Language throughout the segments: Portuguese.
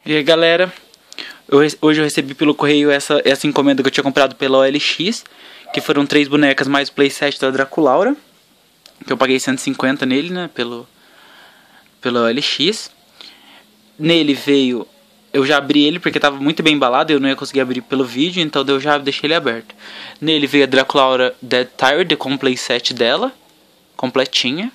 E aí galera, hoje eu recebi pelo correio essa encomenda que eu tinha comprado pela OLX, que foram 3 bonecas mais o playset da Draculaura, que eu paguei 150 nele, né, pela OLX. Nele veio, eu já abri ele porque estava muito bem embalado, eu não ia conseguir abrir pelo vídeo, então eu já deixei ele aberto. Nele veio a Draculaura Dead Tired com o playset dela, completinha,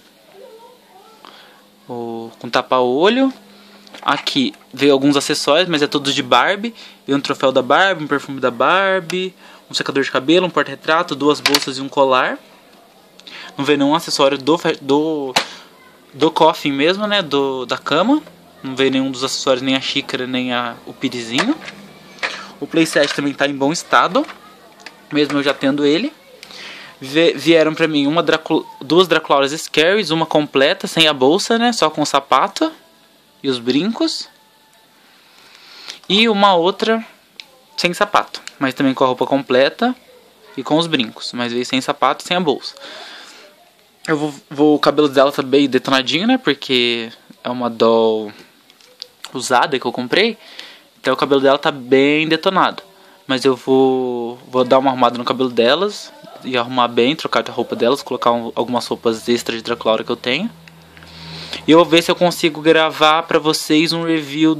com tapa-olho. Aqui veio alguns acessórios, mas é tudo de Barbie. Veio um troféu da Barbie, um perfume da Barbie, um secador de cabelo, um porta-retrato, 2 bolsas e um colar. Não veio nenhum acessório do coffin mesmo, né, da cama. Não veio nenhum dos acessórios, nem a xícara, nem o pirizinho. O playset também está em bom estado, mesmo eu já tendo ele. Vieram pra mim 2 Draculauras Scaries, uma completa, sem a bolsa, né, só com o sapato e os brincos. E uma outra sem sapato, mas também com a roupa completa e com os brincos, mas veio sem sapato e sem a bolsa. O cabelo dela tá bem detonadinho, né, porque é uma doll usada que eu comprei, então o cabelo dela tá bem detonado. Mas eu vou dar uma arrumada no cabelo delas e arrumar bem, trocar a roupa delas, colocar algumas roupas extras de Draculaura que eu tenho. E eu vou ver se eu consigo gravar pra vocês um review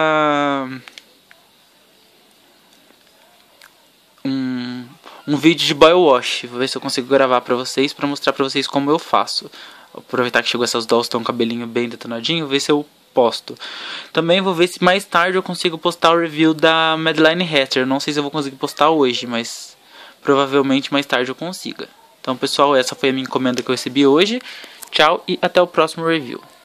um vídeo de Boil Wash. Vou ver se eu consigo gravar pra vocês, pra mostrar pra vocês como eu faço. Aproveitar que chegou essas dolls, tem um cabelinho bem detonadinho, ver se eu posto. Também vou ver se mais tarde eu consigo postar o review da Madeline Hatter. Não sei se eu vou conseguir postar hoje, mas provavelmente mais tarde eu consiga. Então pessoal, essa foi a minha encomenda que eu recebi hoje. Tchau e até o próximo review.